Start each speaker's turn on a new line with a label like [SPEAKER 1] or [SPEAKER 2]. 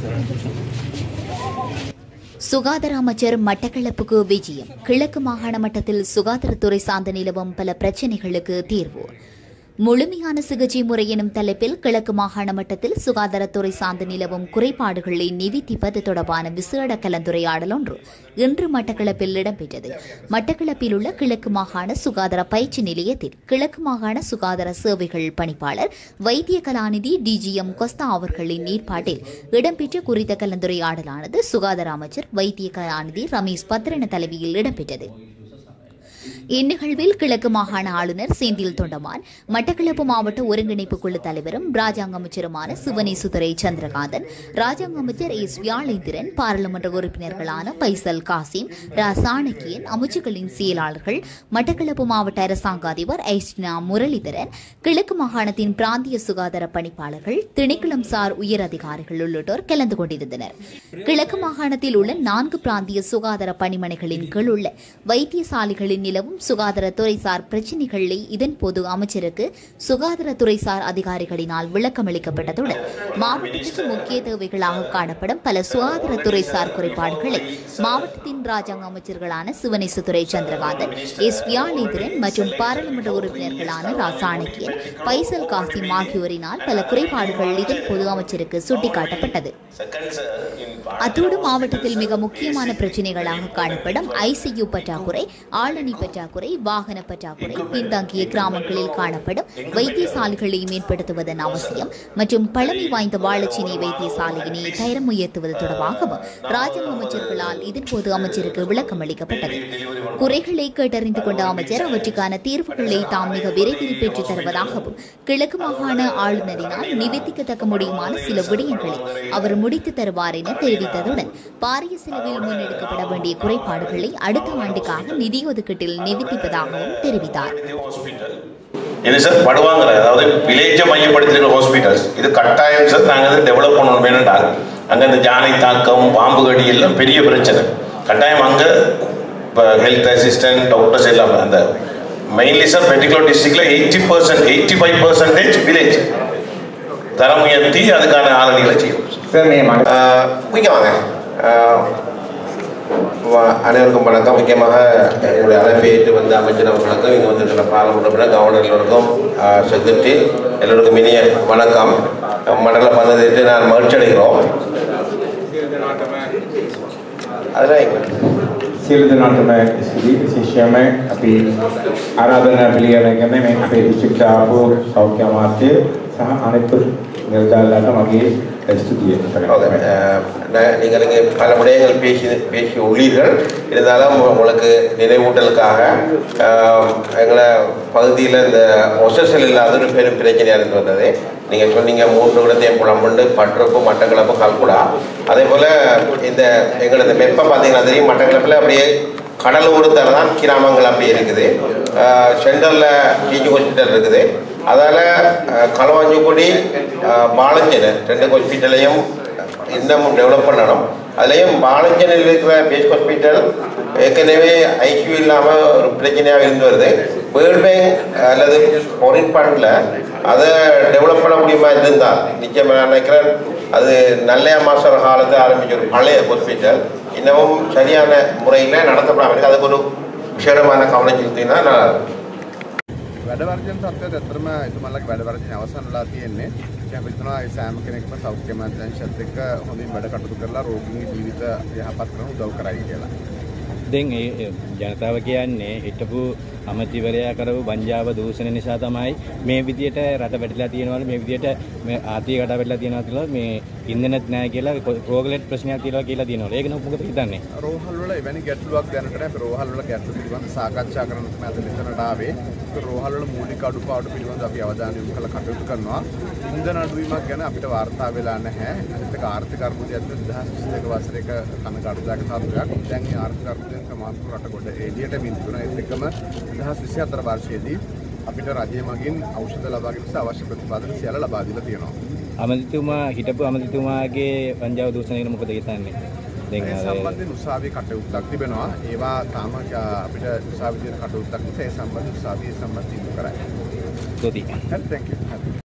[SPEAKER 1] சுகாதார அமைச்சர் மட்டக்களப்புக்கு விஜயம். கிழக்கு மாகாண மட்டத்தில் சுகாதாரத்துறை சார்ந்த நிலவும் பல பிரச்சினைகளுக்கு தீர்வு. முழுமையான சிகிச்சை முறை எனும் தலைப்பில் கிழக்கு மாகாண மட்டத்தில் சுகாதாரத்துறை சார்ந்த நிலவும் குறைபாடுகளை நிவர்த்திப்பது தொடர்பான விசேட கலந்துரையாடல் ஒன்று இன்று மட்டக்களப்பில் இடம்பெற்றது. மட்டக்களப்பில் உள்ள கிழக்கு மாகாண சுகாதார பயிற்சி நிலையத்தில் கிழக்கு மாகாண சுகாதார சேவைகள் பணிப்பாளர் வைத்திய கலாநிதி DGM கொஸ்தா அவர்களின் ஏற்பாட்டில் இடம்பெற்ற குறித்த கலந்துரையாடலானது சுகாதார அமைச்சர் வைத்திய கலாநிதி ரமேஷ் பத்ரன தலைமையில் இடம்பெற்றது. இந்நிகழ்வில் கிழக்கு மாகாண ஆளுநர் செந்தில் தொண்டமான், மட்டக்களப்பு மாவட்ட ஒருங்கிணைப்பு குழு தலைவரும் ராஜாங்க அமைச்சருமான சிவனேசுதுரை சந்திரகாந்தன், ராஜாங்க அமைச்சர் எஸ் வியாழேந்திரன், பாராளுமன்ற உறுப்பினர்களான பைசல் காசிம், சாணக்கியன், அமைச்சுக்களின் செயலாளர்கள், மட்டக்களப்பு மாவட்ட அரசாங்க அதிபர் ஐஸ்னா முரளிதரன், கிழக்கு மாகாணத்தின் பிராந்திய சுகாதார பணிப்பாளர்கள், திணைக்களம் சார் உயர் அதிகாரிகள் உள்ளிட்டோர் கலந்து கொண்டிருந்தனர். கிழக்கு மாகாணத்தில் உள்ள 4 பிராந்திய சுகாதார பணிமனைகளின் கீழ் உள்ள வைத்தியசாலைகளின் நிலவும் சுகாதாரத்துறைசார் பிரச்சினைகளை இதன்போது அமைச்சருக்கு சுகாதாரத்துறைசார் அதிகாரிகளினால் விளக்கமளிக்கப்பட்டதுடன் மாவட்டத்திற்கு முக்கிய தேவைகளாக காணப்படும் பல சுகாதாரத்துறைசார் குறைபாடுகளை மாவட்டத்தின் ராஜாங்க அமைச்சர்களான சிவனேசுதுரை சந்திரகாந்தன், எஸ் வியாழேந்திரன் மற்றும் பாராளுமன்ற உறுப்பினர்களான சாணக்கியன், பைசல் காசிம் ஆகியோரினால் பல குறைபாடுகள் இதன்போது அமைச்சருக்கு சுட்டிக்காட்டப்பட்டது. அத்தோடு மாவட்டத்தில் மிக முக்கியமான பிரச்சினைகளாக காணப்படும் ICU பற்றாக்குறை, ஆளணி பற்றாக்குறை, வாகன பற்றாக்குறை, பின்தங்கிய கிராமங்களில் காணப்படும் வைத்தியசாலைகளை மேம்படுத்துவதன் அவசியம் மற்றும் பழமை வாய்ந்த வாழச்சினை வைத்தியசாலையினை தரம் உயர்த்துவது தொடர்பாகவும் ராஜாங்க அமைச்சர்களால் இதன்போது அமைச்சருக்கு விளக்கம் அளிக்கப்பட்டது. குறைகளை கேட்டறிந்து கொண்ட அமைச்சர் அவற்றுக்கான தீர்வுகளை தாம் மிக விரைவில் பெற்றுத் தருவதாகவும் கிழக்கு மாகாண ஆளுநரினால் நிவர்த்திக்கத்தக்க முடியுமான சில விடயங்களை அவர் முடித்து தருவார் என தெரிவித்ததுடன் பாரிய செலவில் முன்னெடுக்கப்பட வேண்டிய குறைபாடுகளை அடுத்த ஆண்டுக்காக நிதி ஒதுக்கீட்டில் நிவர்த்திப்பதாகவும் தெரிவித்தார்.
[SPEAKER 2] இது சார் படுவாங்கிற அதாவது வில்லேஜை மையப்படுத்திருக்கிற ஹாஸ்பிட்டல்ஸ் இது கட்டாயம் சார் நாங்கள் டெவலப் பண்ணணும் வேணும்டால் அங்கே இந்த ஜானை தாக்கம், பாம்பு கடி எல்லாம் பெரிய பிரச்சனை. கட்டாயம் அங்கே இப்போ ஹெல்த் அசிஸ்டன்ட், டாக்டர்ஸ் எல்லாம் அந்த மெயின்லி சார் பர்டிகுலர் டிஸ்ட்ரிக்டில் 80%, 85% வில்லேஜ் தரம் உயர்த்தி அதுக்கான ஆளுநர்களை செய்யும் சார். முக்கியமாக அனைவருக்கும் வணக்கம். முக்கியமாக என்னுடைய அழைப்பை ஏற்று வந்த அமைச்சர் அவர்களுக்கும் இங்கே வந்திருக்கிற பாராளுமன்ற கவர்னர் எல்லோருக்கும் செக்ரட்டரி எல்லோருக்கும் இனிய வணக்கம். மண்டலம் வந்ததை நான் மகிழ்ச்சி அடைகிறோம்.
[SPEAKER 3] සියලු දෙනාටම ශිෂ්‍යයම අපි ආරාධනා පිළිගන්න මේ අපේ දිස්ත්‍රික්ක ආපු සෞඛ්‍ය අමාත්‍ය සහ අනෙක් නිලධාරීලාට මගේ ස්තුතිය.
[SPEAKER 2] நீங்கள் இங்கே பல விடயங்கள் பேசி உள்ளீர்கள். இருந்தாலும் உங்களுக்கு நினைவூட்டலுக்காக எங்களை பகுதியில் இந்த ஒசல் இல்லாத ஒரு பெரும் பிரச்சனையாக இருந்து வந்தது. நீங்கள் சொன்னீங்க 3 இடத்தையும் புலம்புண்டு, பற்றப்பு, மட்டக்களப்பு, கல்குடா. அதே போல் இந்த எங்களது வெப்பம் பார்த்தீங்கன்னா தெரியும், மட்டக்களப்பில் அப்படியே கடல் ஊரத்தில் தான் கிராமங்கள் அப்படி இருக்குது. சென்ட்ரலில் டீச்சிங் ஹாஸ்பிட்டல் இருக்குது. அதால் களவாஞ்சிக்குடி, பாலஞ்சனை 2 ஹாஸ்பிட்டலையும் இன்னமும் டெவலப் பண்ணணும். அதுலேயும் பாலஞ்சனில் இருக்கிற பேஸ் ஹாஸ்பிட்டல் ஏற்கனவே ICU இல்லாமல் ஒரு பிரச்சனையாக இருந்து வருது. வேர்ல்ட் பேங்க் அல்லது ஃபாரின் ஃபண்டில் அதை டெவலப் பண்ண முடியுமா இருந்தால் நிச்சயமாக நினைக்கிறேன். அது நல்ல மாச காலத்தை ஆரம்பித்த ஒரு பழைய ஹாஸ்பிட்டல் இன்னமும் சரியான முறையில் நடத்தப்படாமல் இருக்குது. அதுக்கு ஒரு விசேடமான கவனம் செலுத்தினா நல்லா இருக்கும்.
[SPEAKER 4] වැඩවර්ජන තත්ත්වයට ඇත්තටම එතුමාලගේ වැඩවර්ජන අවසන් වෙලා තියෙන්නේ. අපි හිතනවා ඒ සෑම කෙනෙක්ම සෞඛ්‍ය අමාත්‍යාංශයත් එක්ක හොඳින් වැඩ කටයුතු කරලා රෝගීන්ගේ ජීවිත යහපත් කරන උදව් කරයි කියලා.
[SPEAKER 5] දැන් ඒ ජනතාව කියන්නේ හිටපු අමාත්‍යවරයා කරපු වංජාව දූෂණ නිසා තමයි මේ විදියට රට වැටිලා තියෙනවලු, මේ විදියට මේ ආර්ථික රට වැටිලා තියෙනවා කියලා, මේ ඉන්ධනත් නැහැ කියලා, රෝගලෙට් ප්‍රශ්නයක් තියෙනවා කියලා තියෙනවලු. ඒක නෝ මොකද හිතන්නේ?
[SPEAKER 4] රෝහල් වල එවැනි ගැටලුවක් දැනට නැහැ. රෝහල් වල ගැටලු පිළිබඳව සාකච්ඡා කරන්න තමයි අද මෙතනට ආවේ. රෝහල් වල මූලික අඩුපාඩු පිළිබඳව අපි අවධානය යොමු කරලා කටයුතු කරනවා. ඉන්ධන අඩුවීමක් ගැන අපිට වාර්තා වෙලා නැහැ. අනිත් එක ආර්ථික අර්බුදයක් 2022 වසරේක කනගාටුදායක තත්ත්වයක්. දැන් මේ ආර්ථික අර්බුදයෙන් සමාන්තර රට කොට එළියට මිදුණා. ඒත් එක්කම 2024 වර්ෂයේදී අපිට රජය මගින් ඖෂධ ලබා ගැනීමට අවශ්‍ය ප්‍රතිපාදන සියල්ල ලබා දීලා තියෙනවා.
[SPEAKER 5] අමාත්‍යතුමා හිටපු අමාත්‍යතුමාගේ වංජාව දූෂණය ගැන මොකද හිතන්නේ?
[SPEAKER 4] දැන් සම්බන්ධයෙන් උසාවියේ කටයුත්තක් තිබෙනවා. ඒවා තාම අපිට උසාවියේ කටයුත්තක් නැහැ. ඒ සම්බන්ධ උසාවියේ සම්බන්ධ කරයි.
[SPEAKER 5] ස්තුතියි.
[SPEAKER 4] Thank you.